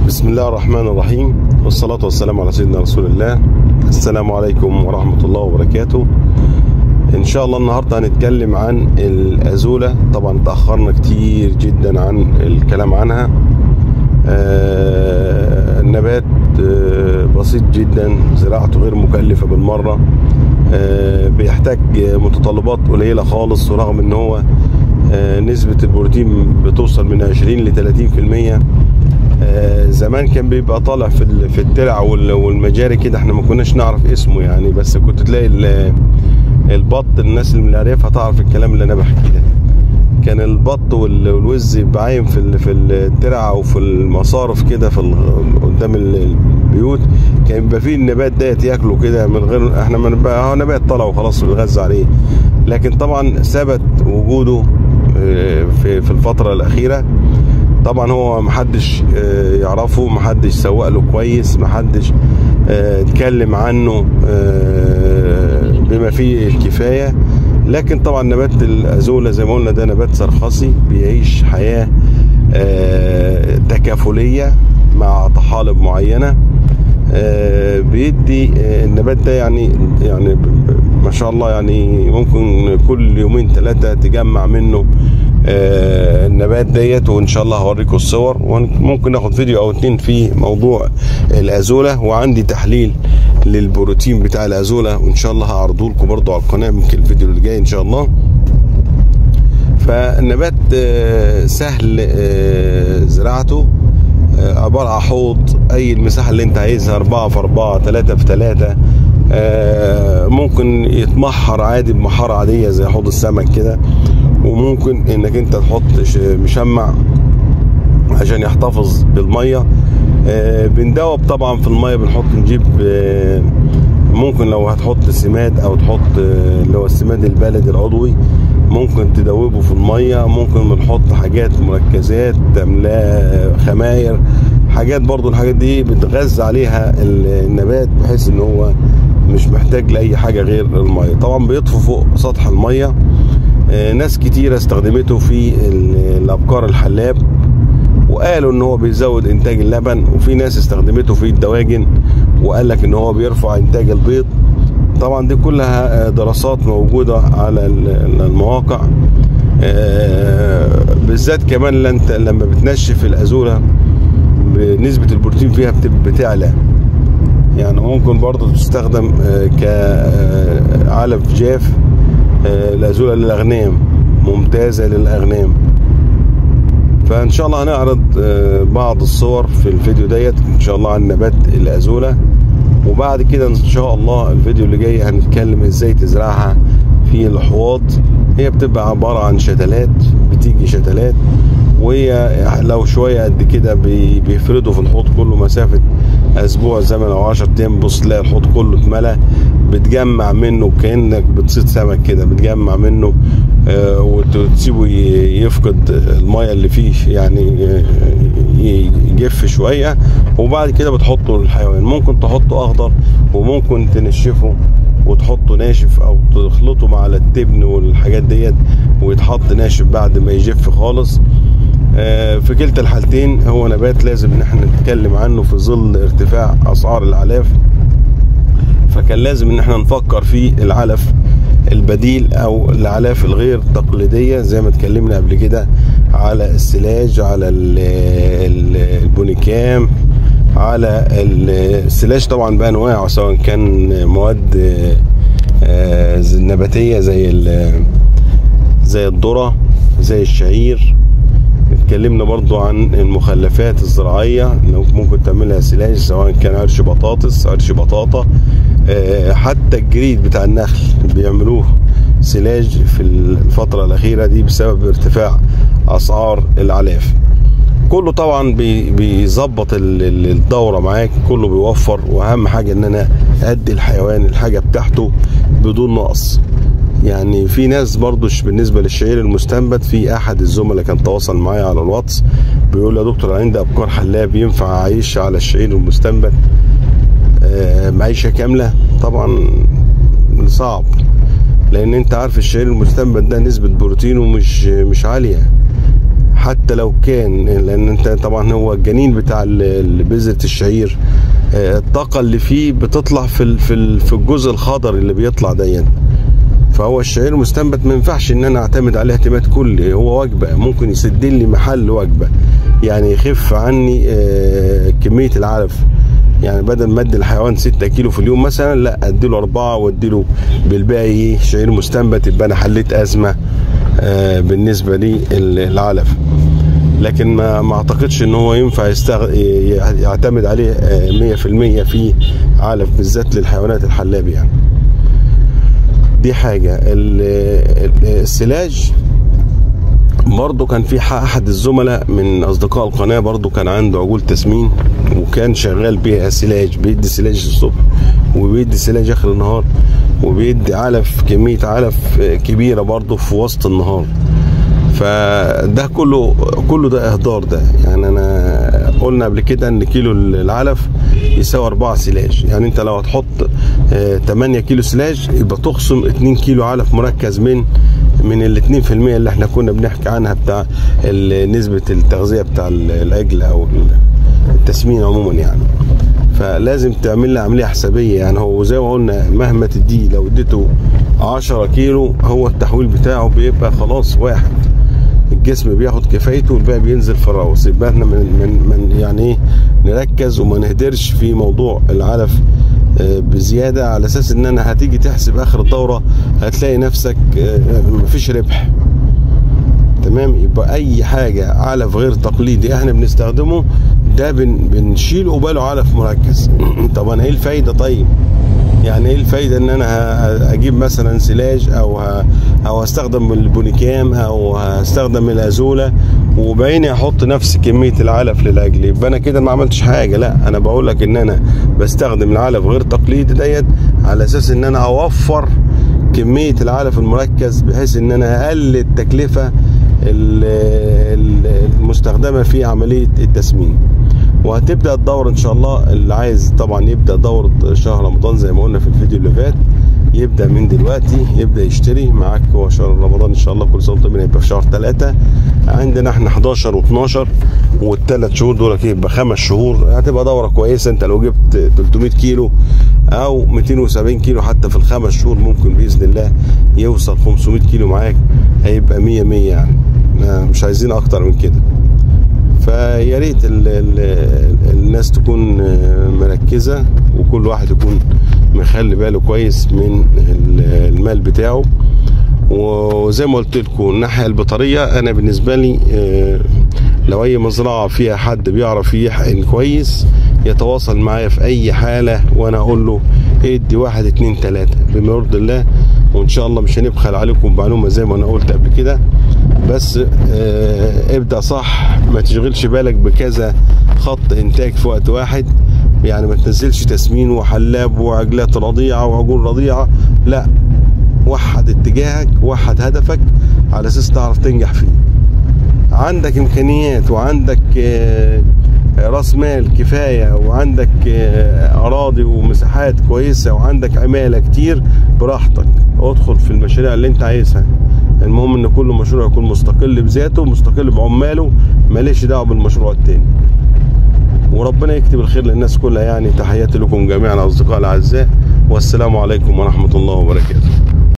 بسم الله الرحمن الرحيم، والصلاة والسلام على سيدنا رسول الله. السلام عليكم ورحمة الله وبركاته. إن شاء الله النهاردة هنتكلم عن الأزولة. طبعا تأخرنا كتير جدا عن الكلام عنها. النبات بسيط جدا، زراعته غير مكلفة بالمرة، بيحتاج متطلبات قليلة خالص، ورغم ان هو نسبة البروتين بتوصل من 20 ل 30%. زمان كان بيبقى طالع في الترع والمجاري كده، احنا ما كناش نعرف اسمه يعني، بس كنت تلاقي البط، الناس اللي عارفها تعرف الكلام اللي انا بحكيه ده. كان البط والوز يبقى عايم في الترع وفي المصارف كده، قدام البيوت، كان يبقى فيه النبات ديت ياكله كده من غير احنا ما نبقى، هو نبات طلع وخلاص بنغذى عليه. لكن طبعا ثبت وجوده في الفترة الأخيرة. طبعا هو محدش يعرفه، محدش سوق له كويس، محدش اتكلم عنه بما فيه الكفاية. لكن طبعا نبات الأزولة زي ما قلنا ده نبات سرخسي، بيعيش حياة تكافلية مع طحالب معينة. بيدي النبات ده يعني ما شاء الله، يعني ممكن كل يومين ثلاثة تجمع منه النبات ديت. وان شاء الله هوريكم الصور، وممكن ناخد فيديو او اتنين في موضوع الأزولة، وعندي تحليل للبروتين بتاع الأزولة وان شاء الله هعرضه لكم برضو على القناة، ممكن الفيديو اللي جاي ان شاء الله. فالنبات سهل زراعته، عبارة عن حوض، اي المساحة اللي انت عايزها، 4 في 4، 3 في 3. ممكن يتمحر عادي بمحارة عادية زي حوض السمك كده، وممكن انك انت تحط مشمع عشان يحتفظ بالمية. بندوب طبعا في المية، نجيب ممكن لو هتحط سماد او تحط اللي هو السماد البلدي العضوي، ممكن تدوبه في المية. ممكن بنحط حاجات مركزات تعملها خماير، حاجات برضو الحاجات دي بتغذى عليها النبات بحيث ان هو مش محتاج لأي حاجة غير المية. طبعا بيطفو فوق سطح المية. ناس كتيرة استخدمته في الأبقار الحلاب وقالوا ان هو بيزود انتاج اللبن، وفي ناس استخدمته في الدواجن وقال لك ان هو بيرفع انتاج البيض. طبعا دي كلها دراسات موجودة على المواقع. بالذات كمان انت لما بتنشف الأزولة نسبة البروتين فيها بتعلى، يعني ممكن برضو تستخدم كعلف جاف. الأزولة للأغنام ممتازة للأغنام. فإن شاء الله هنعرض بعض الصور في الفيديو ديت إن شاء الله عن نبات الأزولة، وبعد كده إن شاء الله الفيديو اللي جاي هنتكلم إزاي تزرعها في الحواض. هي بتبقى عبارة عن شتلات، بتيجي شتلات، وهي لو شوية قد كده بيفردوا في الحوض كله مسافة أسبوع زمن أو 10 أيام. بص تلاقي الحوض كله اتملى، بتجمع منه كأنك بتصيد سمك كده، بتجمع منه وتسيبه يفقد المية اللي فيه، يعني يجف شوية، وبعد كده بتحطه للحيوان. ممكن تحطه أخضر، وممكن تنشفه وتحطه ناشف، او تخلطه مع التبن والحاجات ديت ويتحط ناشف بعد ما يجف خالص. في كلتا الحالتين هو نبات لازم ان احنا نتكلم عنه في ظل ارتفاع اسعار العلاف. فكان لازم ان احنا نفكر في العلف البديل او العلاف الغير تقليدية، زي ما اتكلمنا قبل كده على السلاج، على البونيكام، على السلاج طبعا بانواعه، سواء كان مواد نباتيه زي الذره، زي الشعير. اتكلمنا برضو عن المخلفات الزراعيه، ممكن تعملها سلاج، سواء كان عرش بطاطس، عرش بطاطا، حتى الجريد بتاع النخل بيعملوه سلاج في الفتره الاخيره دي بسبب ارتفاع اسعار العلاف. كله طبعا بيظبط الدورة معاك، كله بيوفر، واهم حاجة ان انا ادي الحيوان الحاجة بتاعته بدون نقص. يعني في ناس برضو بالنسبة للشعير المستنبت، في احد الزملاء كان تواصل معايا على الواتس بيقول يا دكتور عندي ابقار حلاب، ينفع اعيش على الشعير المستنبت معيشة كاملة؟ طبعا صعب، لان انت عارف الشعير المستنبت ده نسبة بروتينه مش عالية، حتى لو كان، لان انت طبعا هو الجنين بتاع بذرة الشعير الطاقة اللي فيه بتطلع في الجزء الخضر اللي بيطلع دايما. فهو الشعير مستنبت ما ينفعش ان انا اعتمد عليه اعتماد كلي، هو وجبة ممكن يسد لي محل وجبة، يعني يخف عني كمية العلف. يعني بدل ما ادي الحيوان 6 كيلو في اليوم مثلا، لا اديله 4 واديله بالباقي شعير مستنبت، يبقى انا حليت ازمة بالنسبة لي العلف. لكن ما اعتقدش ان هو ينفع يعتمد عليه 100% في علف، بالذات للحيوانات الحلاب يعني. دي حاجة. السلاج برضو كان في احد الزملاء من اصدقاء القناة برضو كان عنده عجول تسمين، وكان شغال بيها سلاج، بيدي سلاج الصبح وبيدي سلاج اخر النهار، وبيدي علف كمية علف كبيرة برضو في وسط النهار. فده كله ده اهدار ده. يعني انا قلنا قبل كده ان كيلو العلف يساوي 4 سلاج. يعني انت لو هتحط 8 كيلو سلاج يبقى تخصم 2 كيلو علف مركز من ال 2% اللي احنا كنا بنحكي عنها بتاع نسبة التغذية بتاع العجل او التسمين عموما يعني. فلازم تعمل له عملية حسابية. يعني هو زي ما قلنا مهما تديه، لو اديته 10 كيلو هو التحويل بتاعه بيبقى خلاص واحد، الجسم بياخد كفايته والباقي بينزل في الروث. يبقى احنا من يعني ايه نركز وما نهدرش في موضوع العلف بزياده، على اساس ان انا هتيجي تحسب اخر الدوره هتلاقي نفسك مفيش ربح. تمام. يبقى اي حاجه علف غير تقليدي احنا بنستخدمه ده بنشيل قباله علف مركز. طب انا ايه الفايده؟ طيب يعني ايه الفايده ان انا اجيب مثلا سلاج او هستخدم البونيكام او هستخدم الازوله وبعيني احط نفس كميه العلف للعجل؟ يبقى انا كده ما عملتش حاجه. لا، انا بقول لك ان انا بستخدم العلف غير تقليدي ديت على اساس ان انا اوفر كميه العلف المركز، بحيث ان انا اقلل التكلفه المستخدمه في عمليه التسمين. وهتبدا الدوره ان شاء الله. اللي عايز طبعا يبدا دوره شهر رمضان زي ما قلنا في الفيديو اللي فات، يبدا من دلوقتي، يبدا يشتري معاك. هو شهر رمضان ان شاء الله كل سنه وانتم طيبين، هيبقى في شهر 3. عندنا احنا 11 و12 والثلاث شهور دول يبقى 5 شهور. هتبقى دوره كويسه. انت لو جبت 300 كيلو او 270 كيلو حتى في ال5 شهور ممكن باذن الله يوصل 500 كيلو معاك، هيبقى 100 يعني. مش عايزين اكتر من كده. فيا ريت الناس تكون مركزه، وكل واحد يكون مخلي باله كويس من المال بتاعه. وزي ما قلت لكم الناحيه البيطريه، انا بالنسبه لي لو اي مزرعه فيها حد بيعرف يحقن كويس يتواصل معايا في اي حاله، وانا اقول له ادي 1 2 3 بما يرضي الله. وان شاء الله مش هنبخل عليكم بمعلومه زي ما انا قلت قبل كده. بس ابدأ صح، ما تشغلش بالك بكذا خط انتاج في وقت واحد. يعني ما تنزلش تسمين وحلاب وعجلات رضيعة وعجول رضيعة، لا، وحد اتجاهك، وحد هدفك على اساس تعرف تنجح فيه. عندك امكانيات وعندك راس مال كفاية وعندك اراضي ومساحات كويسة وعندك عمالة كتير، براحتك ادخل في المشاريع اللي انت عايزها. المهم ان كل مشروع يكون مستقل بذاته، مستقل بعماله، ماليش دعوه بالمشروع التاني. وربنا يكتب الخير للناس كلها. يعني تحياتي لكم جميعا اصدقائي الاعزاء، والسلام عليكم ورحمه الله وبركاته.